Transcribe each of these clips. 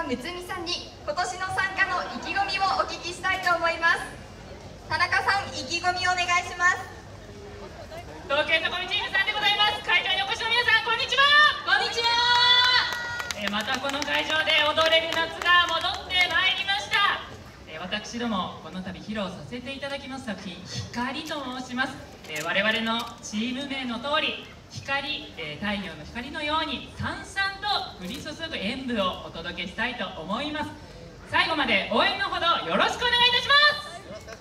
むつみさんに今年の参加の意気込みをお聞きしたいと思います。田中さん、意気込みをお願いします。 東京都コミチームさんでございます。会場にお越しの皆さん、こんにちは。 こんにちは。 またこの会場で踊れる夏が戻ってまいりました。私どもこの度披露させていただきます作品、光と申します。我々のチーム名の通り、光、太陽の光のようにさんさんと降り注ぐ演舞をお届けしたいと思います。最後まで応援のほどよろしくお願いいたします。 よろしくお願いし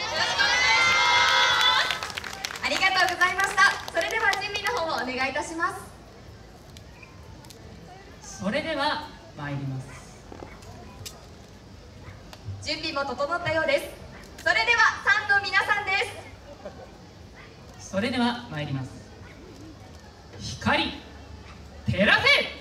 ます。ありがとうございました。それでは準備の方をお願いいたします。 それでは参ります。 準備も整ったようです。それではサンの皆さんです。 それでは参ります。光照らせ。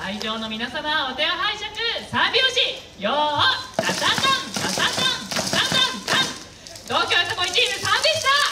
会場の皆様お手を拝借、三拍子よータタタンタタタンタタタンタン。東京よさこいチーム3でした。